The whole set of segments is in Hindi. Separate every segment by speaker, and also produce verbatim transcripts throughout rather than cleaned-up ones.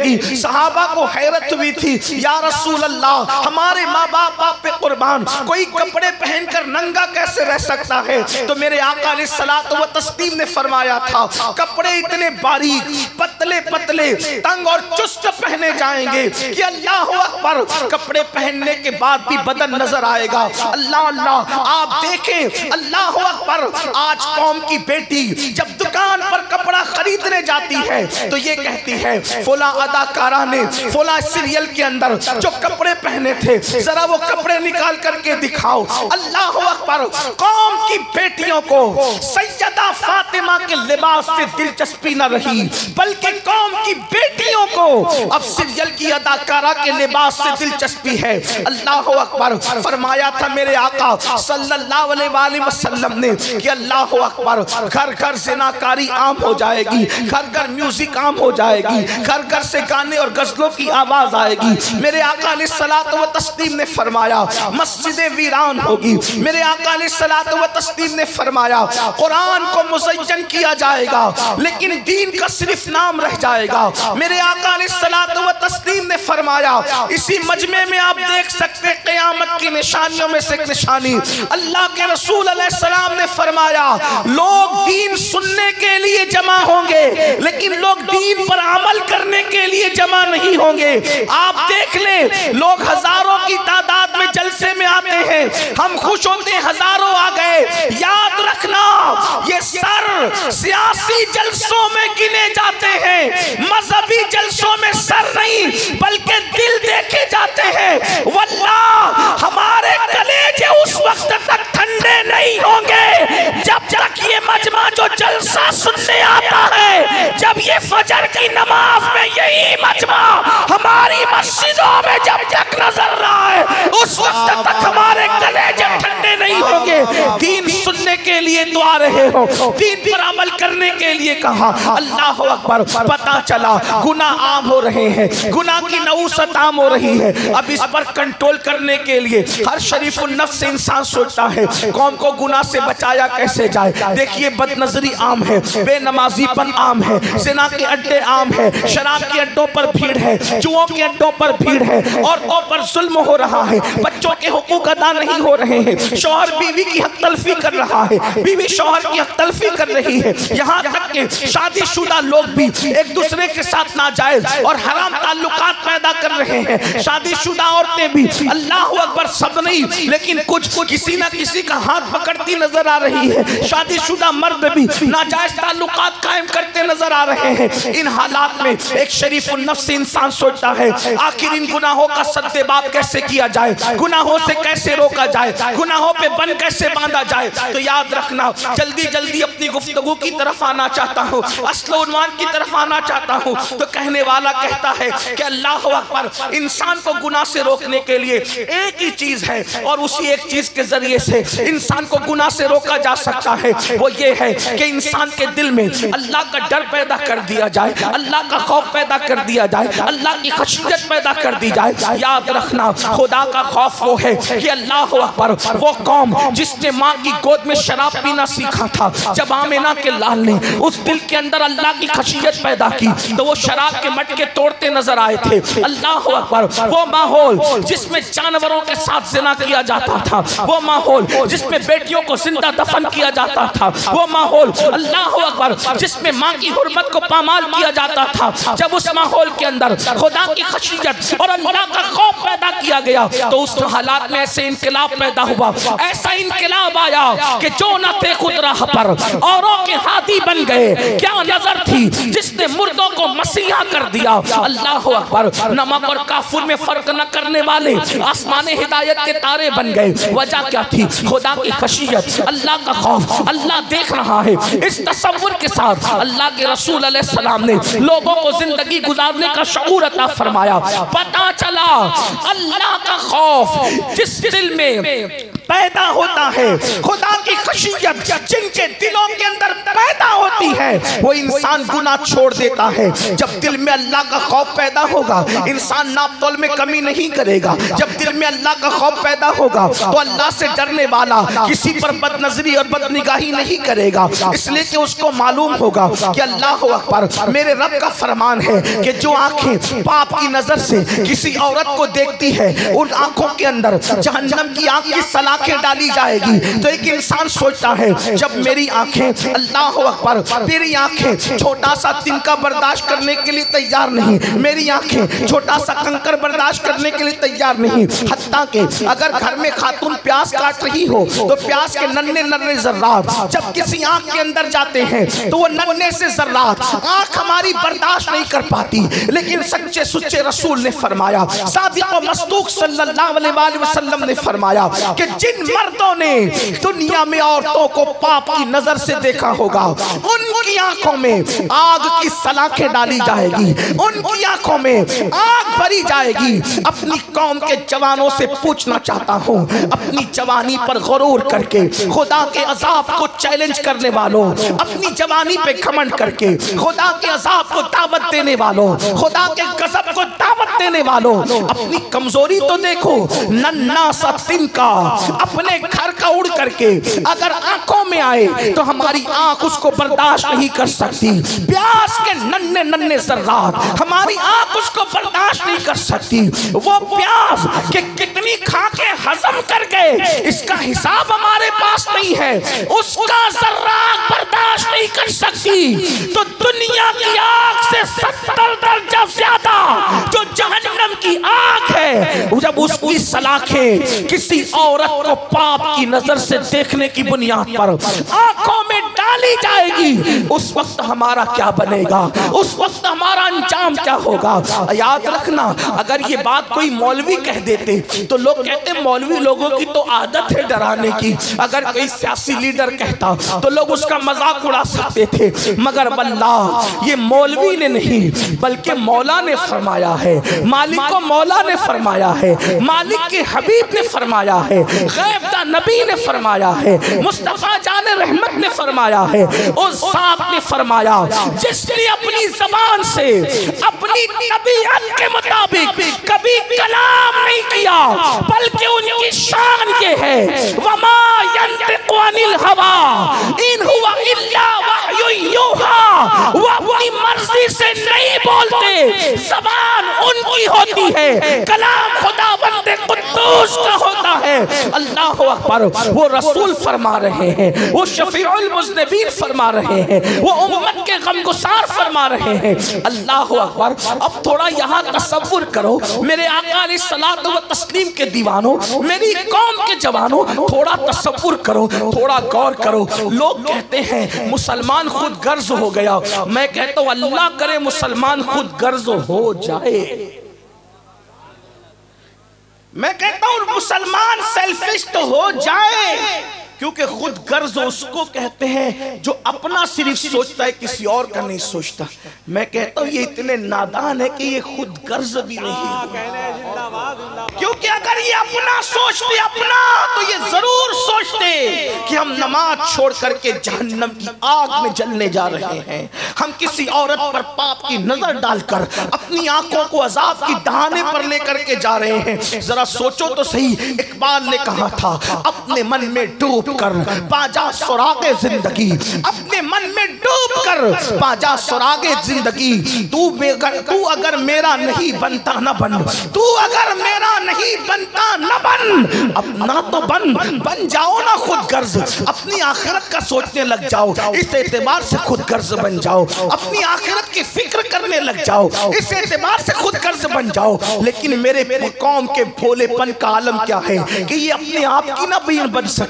Speaker 1: कहेगी। सहाबा को हैरत हुई थी, या रसूल अल्लाह, हमारे माँ बाप आप पे कुर्बान, कोई कपड़े पहनकर नंगा कैसे रह सकता है? तो मेरे आका अलैहिस्सलात व तस्लीम ने फरमाया था, कपड़े इतने बारीक, पतले पतले, तंग और चुस्त पहने जाएंगे कि अल्लाह अकबर, कपड़े पहनने के बाद भी बदन नजर आएगा। अल्लाह अल्लाह, आप देखें, अल्लाह अकबर, आज कौम की बेटी जब दुकान पर कपड़ा खरीदने जाती है तो ये कहती है, फला अदाकारा ने फला सीरियल के अंदर जो कपड़े पहने थे, जरा वो कपड़े निकाल करके दिखाओ। अल्लाह अकबर, कौम की बेटियों को सैयदा फातिमा के लिबास से दिलचस्पी न रही, बल्कि कौम की बेटियों को अब सीरियल की अदाकारा के लिबास से दिलचस्पी है। अल्लाह अकबर, फरमाया था मेरे आका सल्लल्लाहु अलैहि वसल्लम ने कि अल्लाह अकबर, घर घर ज़िनाकारी आम हो जाएगी, घर घर म्यूजिक आम हो जाएगी, घर घर से गाने और गजलों की आवाज आएगी। मेरे आका अलैहिस्सलात व तस्लीम ने फरमाया मस्जिदें वीरान होगी। मेरे आका अलैहिस्सलात व तस्लीम ने फरमाया कुरान को मुज़य्यन किया जाएगा, लेकिन दीन का सिर्फ नाम रह जाएगा। मेरे आका अलैहिस्सलात व तस्लीम ने फरमाया, इसी मजमे में आप देख सकते हैं क़यामत की निशानियों में से एक निशानी, अल्लाह के रसूल अलैहिस्सलाम ने फरमाया, लोग दीन सुनने के लिए जमा होंगे, लेकिन लोग दीन पर अमल करने के लिए जमा नहीं होंगे। आप देख लें, लोग हजारों की तादाद में जलसे में आते हैं, हम खुश होते हैं हजारों आ गए। याद रखना, ये सर सियासी जलसों में गिने जाते हैं, मजहबी जलसों में सर नहीं बल्कि दिल देखे जाते हैं। वल्लाह, हमारे कलेजे उस वक्त तक ठंडे नहीं होंगे जब तक ये मजमा जो जलसा सुनने आता है, जब ये फजर की नमाज में यही मजमा हमारी मस्जिदों में जब तक नजर रहा है, उस वक्त तक हमारे कलेजे ठंडे नहीं होंगे। दीन सुनने के लिए तो आ रहे हो, दीन पर अमल करने के लिए कहा। अल्लाह अकबर, पता चला गुनाह आम हो रहे हैं, गुनाह की नऊसत आम हो रही है। अब इस पर कंट्रोल करने के लिए हर शरीफुल नफ्स से इंसान सोचता है कौम को गुनाह से बचाया कैसे जाए। देखिए, बदनजरी आम है, बेनमाजीपन आम है, जिना के अड्डे आम है, शराब के अड्डों पर भीड़ है, जुओं के अड्डों पर भीड़ है, औरतों पर जुल्म हो रहा है, बच्चों के हुकूक अदा नहीं हो रहे हैं, शौहर बीवी की हक तलफी कर रहा है, बीवी शौहर की हक तलफी कर रही है, यहाँ तक कि शादीशुदा लोग भी एक दूसरे के साथ नाजायज और हराम ताल्लुकात पैदा कर रहे हैं। शादीशुदा औरतें भी, अल्लाह अकबर, सब नहीं लेकिन कुछ किसी ना किसी का हाथ पकड़ती नजर आ रही है। शादीशुदा मर्द भी नाजायज ताल्लुकात कायम करते नजर आ रहे हैं। इन हालात में एक शरीफुल नफ्स इंसान सोचता है आखिर इन गुनाहों का सद्देबाब कैसे किया जाए, गुनाहों से कैसे रोका जाए, गुनाहों पे बन कैसे बांधा जाए। तो याद रखना, जल्दी जल्दी अपनी गुफ्तगू की तरफ आना चाहता हूँ, असल उन्वान की तरफ आना चाहता हूँ। तो कहने वाला कहता है कि अल्लाह अकबर, इंसान को गुनाह से रोकने के लिए एक ही चीज है और उसी एक चीज के जरिए से इंसान को गुनाह से रोका जा सकता है। वो ये है कि इंसान के दिल में अल्लाह का डर पैदा कर दिया जाए, अल्लाह का खौफ पैदा कर दिया जाए, अल्लाह की खशियत पैदा कर दी जाए। याद रखना, खुदा का खौफ वो है कि अल्लाह अकबर, वो कौम जिसने माँ की गोद में शराब पीना सीखा था, जब आमिना के लाल ने उस दिल के अंदर अल्लाह की खशियत पैदा की तो वो शराब के मटके तोड़ते नजर आए थे। अल्लाह अकबर, वो माहौल जिसमें जानवरों के साथ जिना किया जाता था, वो माहौल जिसमें बेटियों को जिंदा दफन किया जाता था, वो माहौल अल्लाह अकबर जिसमें माँ की हुर्मत को पामाल किया जाता था, जब उस माहौल के अंदर खुदा की खशियत और अल्लाह का खौफ पैदा किया गया तो उस हालात में ऐसे इनकलाब पैदा हुआ, ऐसा इनकलाब आया कि जो न थे खुद राह पर औरों के हादी बन गए। क्या नजर थी जिसने मुर्दों को मसीहा कर दिया। अल्लाह अकबर, नमक और काफुर में फर्क न करने वाले आसमान हिदायत के तारे बन गए। वजह क्या थी? खुदा की खशियत, अल्लाह का खौफ, अल्लाह देख रहा है। इस तसव्वुर के साथ अल्लाह के रसूल अलैहिस्सलाम ने लोगों को जिंदगी गुजारने का शऊर अता फरमाया। पता चला अल्लाह का खौफ जिस दिल में पैदा होता है, खुदा की खशियत जिनके दिलों के अंदर पैदा होती है, वो इंसान गुनाह छोड़ देता है। जब दिल में अल्लाह का खौफ पैदा होगा, इंसान नापतोल में कमी नहीं करेगा। जब दिल में अल्लाह का खौफ पैदा होगा तो अल्लाह से डरने वाला किसी पर बदनजरी और बदनिगाही नहीं करेगा, इसलिए कि उसको मालूम होगा कि अल्लाह अकबर, मेरे रब का फरमान है कि जो आंखें पाप की नजर से किसी औरत को देखती है, उन आंखों के अंदर जहन्नम की आग की सलाखें डाली जाएगी। तो एक इंसान सोचता है, जब मेरी आंखें, अल्लाह अकबर, मेरी आंखें छोटा सा तिनका बर्दाश्त करने के लिए तैयार नहीं, मेरी आंखें छोटा सा कंकर बर्दाश्त करने के लिए तैयार नहीं। हत्ता के अगर घर में खातून प्यास काट रही हो तो प्यास के नन्हे नन्हे जर्रात जब किसी आंख के अंदर जाते हैं तो वो नन्हे से जर्रात आंख हमारी बर्दाश्त नहीं कर पाती। लेकिन सच्चे सुच्चे रसूल ने फरमाया, सादिक व मस्दूक सल्लल्लाहु अलैहि वसल्लम ने फरमाया कि जिन मर्दों ने दुनिया में औरतों को पाप की नजर से देखा होगा, उनकी आंखों में आग की सलाखें डाली जाएगी, उनकी आंखों में आग भरी जाएगी। अपनी कौम के जवानों से पूछना चाहता हूँ, अपनी जवानी पर गरूर करके खुदा के अजाब को चैलेंज करने वालों, अपनी जवानी पे घमंड करके खुदा के अजाब को दावत देने वालों, खुदा के गजब को दावत देने वालों, अपनी कमजोरी तो देखो। नन्ना सा तिनका अपने घर का उड़ करके अगर आंखों में आए तो हमारी आंख उसको बर्दाश्त नहीं कर सकती। प्यास के नन्हे नन्हे जर्रात हमारी आंख उसको बर्दाश्त नहीं कर सकती। वो प्यास के कितनी खा के हजम कर गए, इसका हिसाब हमारे पास नहीं है, उसका जर्रा बर्दाश्त नहीं कर सकती। तो दुनिया की आग से सत्तर दर्जा ज्यादा जो जहन्नम की आग है, जब उसकी सलाखें किसी औरत को पाप की नजर से देखने की बुनियाद पर आंखों में डाली जाएगी, उस वक्त हमारा क्या बनेगा, उस वक्त हमारा अंजाम क्या होगा। याद रखना, अगर ये बात कोई मौलवी कह देते तो लोग कहते मौलवी लोगों की तो आदत है डराने की। अगर कोई सियासी लीडर कहता तो लोग उसका मजाक उड़ा सकते थे, मगर वल्लाह ये मौलवी ने नहीं बल्कि मौला ने फरमाया है, मालिक को मौला ने फरमाया है, मालिक के हबीब ने फरमाया है, गैबदा नबी ने फरमाया है, मुस्तफा जाने रहमत ने फरमाया है, उस साथ ने फरमाया जिसने अपनी जबान से अपनी तबीयत के मुताबिक कभी कलाम नहीं किया, बल्कि उनकी शान ये है, वमा यंतिकु अनिल हवा इन हुवा इल्ला वह्यु यूहा, वो अपनी मर्जी से नहीं बोलते, जबान उनकी होती है, कलाम खुदावंद कुद्दूस का होता है। अल्लाह अकबर, वो रसूल फरमा रहे हैं, वो शफीउल मुज़निबीन फरमा रहे हैं, वो उम्मत के गमगुसार फरमा रहे हैं। अल्लाह अकबर। अब थोड़ा यहाँ तसव्वुर करो मेरे आका अलैहिस्सलातु व तस्लीम के दीवानों, मेरी कौम के जवानों, थोड़ा तसव्वुर करो, थोड़ा गौर करो। लोग कहते हैं मुसलमान खुद गर्ज हो गया, मैं कहता हूँ अल्लाह करे मुसलमान खुद गर्ज हो जाए। मैं कहता हूँ मुसलमान सेल्फिश तो हो जाए, क्योंकि खुद गर्ज उसको कहते हैं जो अपना सिर्फ सोचता है, किसी और का नहीं सोचता। मैं कहता हूँ ये इतने नादान है कि ये खुद गर्ज भी नहीं, क्योंकि अगर ये अपना सोचते अपना तो ये जरूर सोचते कि हम नमाज छोड़ करके जहन्नम की आग में जलने जा रहे हैं, हम किसी औरत पर पाप की नजर डालकर अपनी आंखों को अजाब की दहाने पर लेकर के जा रहे हैं। जरा सोचो तो सही, इकबाल ने कहा था अपने मन में डूब कर पाजा सुरागे जिंदगी, अपने मन में डूब कर पाजा सुरागे जिंदगी। तू बेगर तू अगर मेरा नहीं बनता न बन, तू अगर मेरा नहीं बनता न बन, अपना तो बन बन जाओ ना खुद गर्ज, अपनी आखिरत का सोचने लग जाओ, इस एतबार से खुद गर्ज बन जाओ, अपनी आखिरत की फिक्र करने लग जाओ, इस एतबार से खुद गर्ज बन जाओ। लेकिन मेरे कौम के भोलेपन का आलम क्या है कि ये अपने आप की ना बीन बन सकी,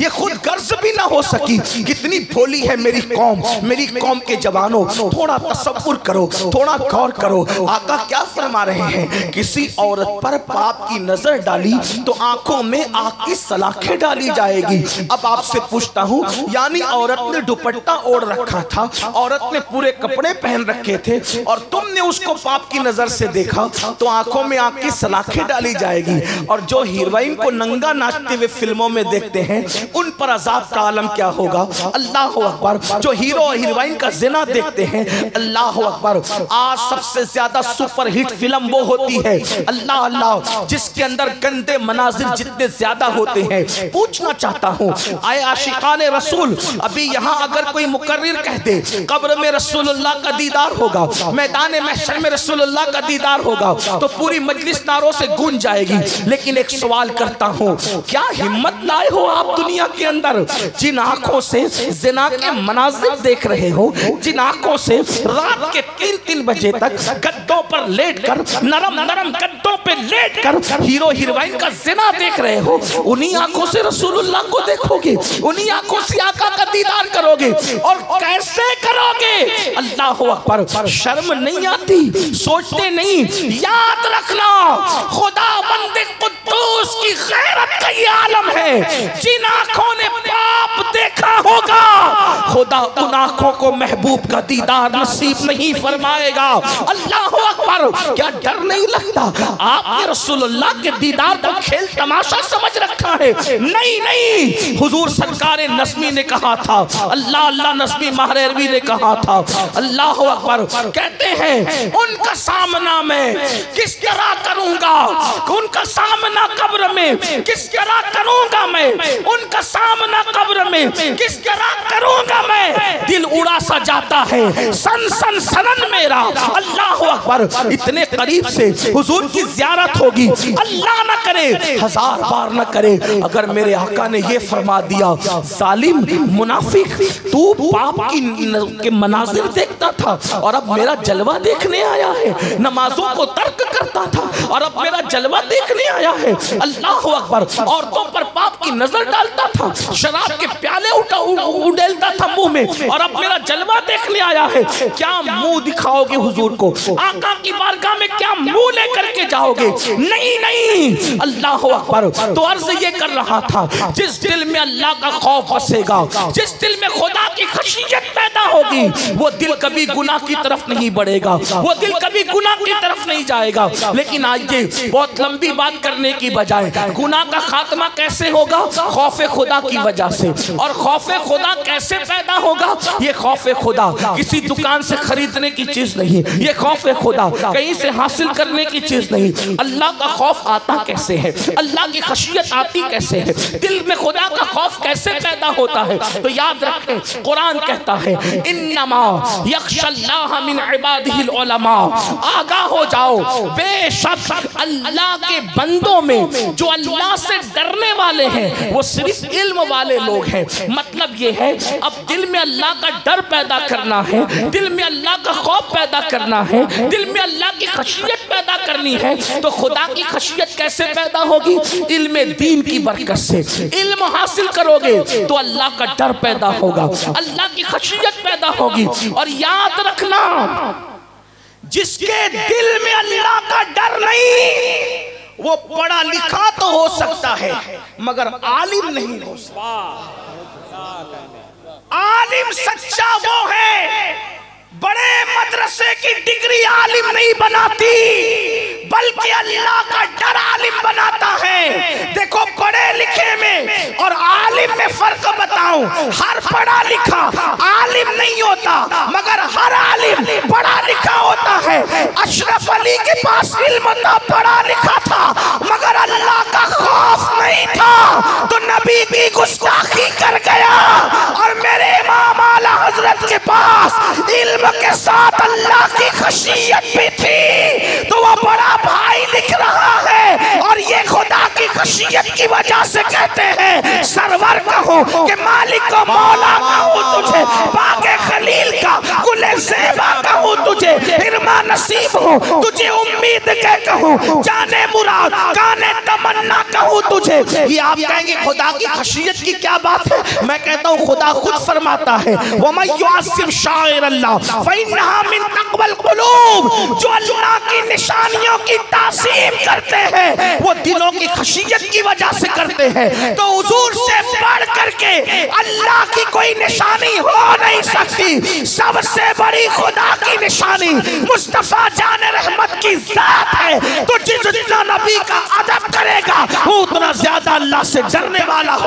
Speaker 1: ये खुद गर्ज भी ना हो सकी। कितनी भोली है मेरी कौम, मेरी कौम के जवानों, थोड़ा तसव्वुर करो, थोड़ा गौर करो। आका क्या फरमा रहे हैं, किसी औरत पर पाप की नजर डाली तो आंखों में आग की सलाखें डाली जाएगी। अब आपसे पूछता हूँ, यानी औरत ने दुपट्टा ओढ़ रखा था, औरत ने पूरे कपड़े पहन रखे थे और तुमने उसको पाप की नजर से देखा तो आंखों में आग की सलाखें डाली जाएगी। और जो हीरोइन को नंगा नाचते हुए फिल्मों में देखते हैं उन पर अजाब का आलम क्या होगा। अल्लाह अकबर। जो हीरो और हीरोइन का जिना देखते हैं, अल्लाह अकबर। आज सबसे ज्यादा सुपर हिट फिल्म वो होती है, अल्लाह अल्लाह, जिसके अंदर गंदे मनाजिर जितने ज्यादा होते हैं। पूछना चाहता हूँ, आए आशिकाने रसूल, अभी यहाँ अगर कोई मुकर्रिर कह दे कब्र में रसूलुल्लाह का दीदार होगा, मैदान महशर में रसूलुल्लाह का दीदार होगा, तो पूरी मजलिस नारों से गूंज जाएगी। लेकिन एक सवाल करता हूँ, क्या हिम्मत लाए हो आप दुनिया के अंदर, जिन आंखों से जिना के मनाजिर देख रहे हो, जिन आंखों से रात के तीन तीन बजे तक गद्दों पर लेटकर, नरम नरम गद्दों पे लेटकर हीरो हीरोइन का जिना देख रहे हो, उन्हीं आंखों से रसूलुल्लाह को देखोगे, उन्हीं आंखों से आका का दीदार करोगे। और कैसे करोगे? अल्लाह अकबर। शर्म नहीं आती? सोचते नहीं? याद रखना, खुदा बंदे कुद्दूस की गैरत का ये आलम है। जिन आंखों ने पाप देखा होगा, खुदा उन आंखों को महबूब का दीदार नसीब नहीं फरमाएगा। अल्लाह अकबर। क्या डर नहीं लगता? आपने रसूलुल्लाह के दीदार को खेल तमाशा समझ रखा है? नहीं नहीं, हुजूर सरकार नज़्मी ने कहा था, अल्लाह अल्लाह नज़्मी महरवी ने कहा था, अल्लाह अकबर, कहते हैं उनका सामना मैं किस तरह करूंगा, उनका सामना कब्र में किस तरह करूंगा मैं, उनका सामना कब्र में किस तरह करूंगा मैं। दिल उड़ा सा जाता है, सन सन सनन मेरा। अल्लाह अकबर। इतने करीब से हुजूर की ज़ियारत होगी, अल्लाह न करे, हजार बार न करे, अगर मेरे आका ने ये फरमा दिया, जालिम मुनाफिक, तू पाप की के मनाजिर देखता था और अब मेरा जलवा देखने आया है, नमाजों को तर्क करता था और अब मेरा जलवा देखने आया है। अल्लाह अकबर। औरतों पर पाप की नजर डालता था, शराब के प्याले उठा उड़ेलता था मुंह में और अब मेरा जलवा देखने आया है। क्या मुंह दिखाओगे हुजूर को? आका की बारगाह में क्या मुंह लेकर के जाओगे? नहीं नहीं। अल्लाह अकबर। तो अर्ज ये कर रहा था, जिस दिल में अल्लाह का खौफ बसेगा, जिस दिल में खुदा की खशियत पैदा होगी, वो दिल कभी गुनाह की तरफ नहीं बढ़ेगा, वो दिल कभी गुनाह की तरफ नहीं जाएगा। लेकिन आज ये बहुत लंबी बात करने की बजाय, गुनाह का खात्मा कैसे होगा? खौफे खुदा की वजह से। और खौफे खुदा कैसे पैदा होगा? ये खौफे खुदा किसी दुकान से खरीदने की चीज नहीं, ये खौफे खुदा कहीं से हासिल करने की चीज नहीं। अल्लाह का खौफ आता कैसे है? अल्लाह की खशियत आती कैसे है? दिल में खुदा का खौफ कैसे पैदा होता है? तो याद रखें, कुरान कहता है, इन्नमा यख्शल्लाह मिन इबादिहिल उलमा। आगाह हो जाओ, बेशक अल्लाह के बंदों में जो अल्लाह से डरने वाले हैं वो सिर्फ इल्म वाले लोग हैं। मतलब ये है, अब दिल में अल्लाह का डर पैदा करना है, दिल में अल्लाह का खौफ पैदा करना है, दिल में अल्लाह की खशियत पैदा करनी है, तो खुदा की खशियत कैसे पैदा होगी? इल्म दीन की बरकत से। इल्म हासिल करोगे तो अल्लाह का डर पैदा होगा, अल्लाह की खशियत पैदा होगी। और याद रखना, जिसके दिल में अल्लाह का डर नहीं, वो पढ़ा लिखा तो हो सकता है मगर आलिम नहीं हो सकता। आलिम सच्चा वो है, बड़े मदरसे की डिग्री आलिम नहीं बनाती, बल्कि अल्लाह का डर आलिम बनाता है। देखो, पढ़े लिखे में और आलिम में फर्क बताऊं, हर पढ़ा लिखा आलिम नहीं होता, मगर हर आलिम पढ़ा लिखा होता है। अशरफ अली के पास इल्म था, पढ़ा लिखा था, मगर अल्लाह का खौफ नहीं था, तो नबी की गुस्ताखी कर गया। और मेरे इमाम आला हजरत के पास इल्म के साथ अल्लाह की खशियत भी थी, तो वह बड़ा भाई लिख रहा है और ये खुदा की खशियत की वजह से कहते हैं सरवर कहूं कि मालिक को मौला कहूं तुझे, बागे खलील का गुले ज़ेबा कहूं तुझे, हिरमा नसीब हो तुझे उम्मीद के कहूं, जाने मुराद काने तमन्ना कहूं तुझे। ये आप कहेंगे खुदा की खशियत की क्या बात है? मैं कहता हूं खुदा खुद फरमाता है वमन युअज़्ज़िम शाइर अल्लाह फ़इन्नहा मिन तक़वल क़ुलूब, जो अल्लाह की निशानियों की ताज़ीम करते हैं वो दिलों की खशियत की वजह से करते हैं। तो हुजूर से बढ़ करके अल्लाह की कोई निशानी हो नहीं सकती। सबसे बड़ी खुदा की निशानी मुस्तफा जान रहमत की जात है। तो जितना नबी का अदब करेगा वो उतना ज्यादा अल्लाह से डरने वाला